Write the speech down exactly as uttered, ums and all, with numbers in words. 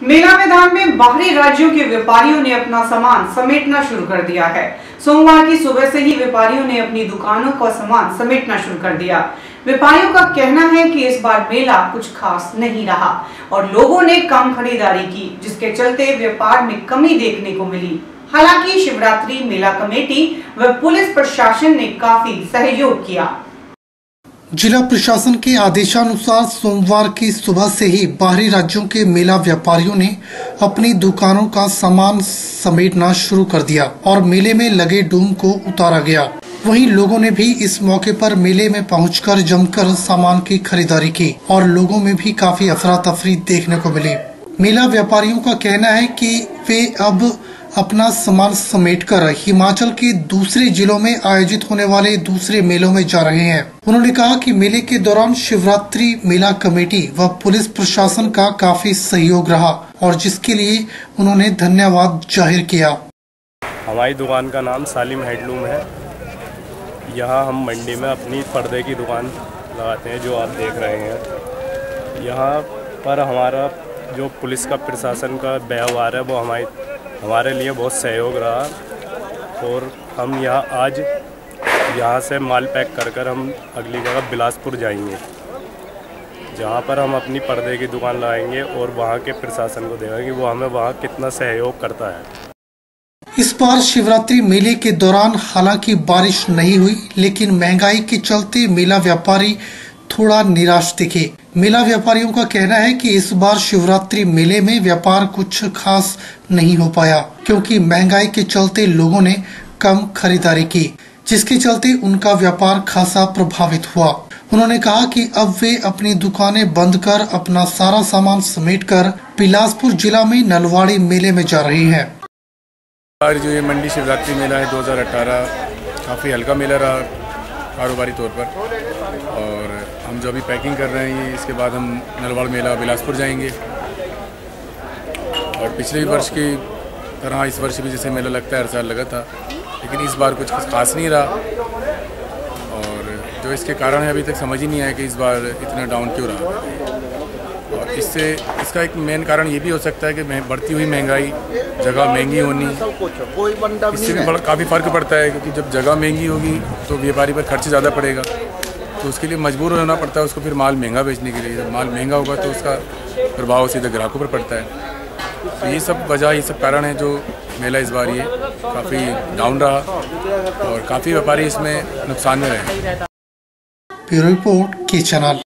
मेला मैदान में बाहरी राज्यों के व्यापारियों ने अपना सामान समेटना शुरू कर दिया है। सोमवार की सुबह से ही व्यापारियों ने अपनी दुकानों का सामान समेटना शुरू कर दिया। व्यापारियों का कहना है कि इस बार मेला कुछ खास नहीं रहा और लोगों ने कम खरीदारी की, जिसके चलते व्यापार में कमी देखने को मिली। हालांकि शिवरात्रि मेला कमेटी व पुलिस प्रशासन ने काफी सहयोग किया। जिला प्रशासन के आदेशानुसार सोमवार की सुबह से ही बाहरी राज्यों के मेला व्यापारियों ने अपनी दुकानों का सामान समेटना शुरू कर दिया और मेले में लगे डूम को उतारा गया। वहीं लोगों ने भी इस मौके पर मेले में पहुंचकर जमकर सामान की खरीदारी की और लोगों में भी काफी अफरा तफरी देखने को मिली। मेला व्यापारियों का कहना है कि वे अब अपना सामान समेटकर हिमाचल के दूसरे जिलों में आयोजित होने वाले दूसरे मेलों में जा रहे हैं। उन्होंने कहा कि मेले के दौरान शिवरात्रि मेला कमेटी व पुलिस प्रशासन का काफी सहयोग रहा और जिसके लिए उन्होंने धन्यवाद जाहिर किया। हमारी दुकान का नाम सालिम हैंडलूम है। यहाँ हम मंडी में अपनी पर्दे की दुकान लगाते हैं, जो आप देख रहे हैं। यहाँ पर हमारा जो पुलिस का प्रशासन का व्यवहार है वो हमारी हमारे लिए बहुत सहयोग रहा और हम यहाँ आज यहाँ से माल पैक कर कर हम अगली जगह बिलासपुर जाएंगे, जहाँ पर हम अपनी पर्दे की दुकान लगाएंगे और वहाँ के प्रशासन को देखेंगे कि वो हमें वहाँ कितना सहयोग करता है। इस बार शिवरात्रि मेले के दौरान हालांकि बारिश नहीं हुई, लेकिन महंगाई के चलते मेला व्यापारी थोड़ा निराश दिखे। मेला व्यापारियों का कहना है कि इस बार शिवरात्रि मेले में व्यापार कुछ खास नहीं हो पाया, क्योंकि महंगाई के चलते लोगों ने कम खरीदारी की, जिसके चलते उनका व्यापार खासा प्रभावित हुआ। उन्होंने कहा कि अब वे अपनी दुकानें बंद कर अपना सारा सामान समेटकर बिलासपुर जिला में नलवाड़ी मेले में जा रहे हैं। जो ये मंडी शिवरात्रि मेला है दो हज़ार अठारह काफ़ी हल्का मेला रहा कारोबारी तौर पर, और हम जो अभी पैकिंग कर रहे हैं इसके बाद हम नलवाड़ मेला बिलासपुर जाएंगे। और पिछले वर्ष की तरह इस वर्ष भी जैसे मेला लगता है हर साल लगा था, लेकिन इस बार कुछ खास नहीं रहा और जो इसके कारण है अभी तक समझ ही नहीं आया कि इस बार इतना डाउन क्यों रहा। और इससे इसका एक मेन कारण ये भी हो सकता है कि बढ़ती हुई महंगाई, जगह महंगी होनी, इससे भी काफ़ी फ़र्क पड़ता है, क्योंकि जब जगह महंगी होगी तो व्यापारी पर खर्च ज़्यादा पड़ेगा, तो उसके लिए मजबूर होना पड़ता है उसको फिर माल महंगा बेचने के लिए। जब माल महंगा होगा तो उसका प्रभाव सीधे ग्राहकों पर पड़ता है। तो ये सब वजह, ये सब कारण है जो मेला इस बार ये काफ़ी डाउन रहा और काफ़ी व्यापारी इसमें नुकसान में रहे। ब्यूरो रिपोर्ट के चैनल।